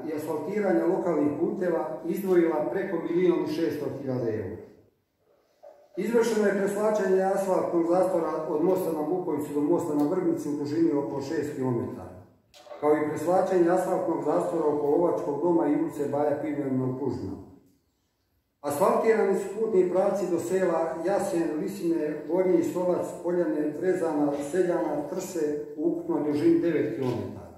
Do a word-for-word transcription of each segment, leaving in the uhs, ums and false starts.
i asfaltiranja lokalnih puteva izdvojila preko milijun i šesto hiljada eura. Izvršeno je preslačenje asfaltnog zastora od mosta na Bukovicu do mosta na Vrbnici u dužini oko šest kilometara, kao i preslačenje asfaltnog zastora oko Lovačkog doma i ulice Baja Pivljanog Pužna. Asfaltirani su putni pravci do sela Jasen, Lisine, Gornji Stolac, Poljane, Brezana, Seljana, Trse u ukupnoj dužini devet kilometara.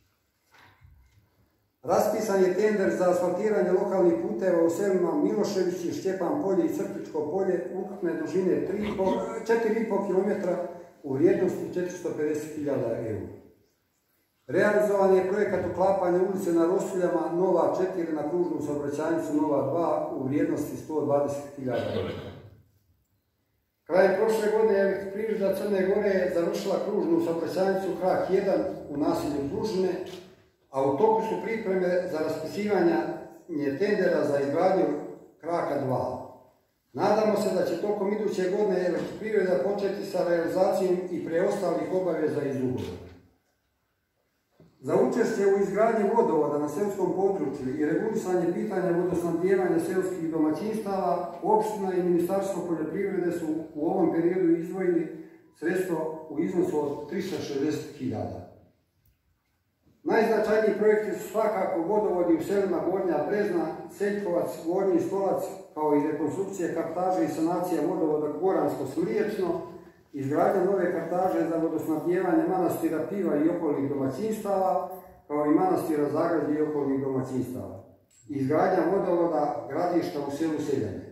Raspisan je tender za asfaltiranje lokalnih puteva u selima Miloševići, Štjepan polje i Crpičko polje ukupne dužine četiri i po kilometra u vrijednosti četiristo pedeset hiljada eura. Realizovan je projekat uklapanja ulice na Rosuljama Nova četiri na kružnu saobraćajnicu Nova dva u vrijednosti sto dvadeset hiljada eura. Krajem prošle godine Elektroprivreda Crne Gore je završila kružnu saobraćajnicu Krak jedan u naselju Plužine, a u toku su pripreme za raspisivanje tendera za izgradnju Kraka dva. Nadamo se da će tokom iduće godine Elektroprivreda početi sa realizacijom i preostalih obaveza iz ugovora. Za učešće u izgradnji vodovoda na seoskom području i regulisanje pitanja vodosnabdijevanja seoskih domaćinstava, opština i Ministarstvo poljoprivrede su u ovom periodu izdvojili sredstvo u iznosu od tristo šezdeset hiljada. Najznačajniji projekti su svakako vodovodi u selima Gornja Brezna, Seljkovac, Gornji Stolac, kao i rekonstrukcija kartaže i sanacija vodovoda Goransko-Sliječno, izgradnja nove kartaže za vodosnabdijevanje manastira Piva i okolnih domaćinstava, kao i manastira Zagrađe i okolnih domaćinstava. Izgradnja vodovoda Gradišta u selu Seljanje.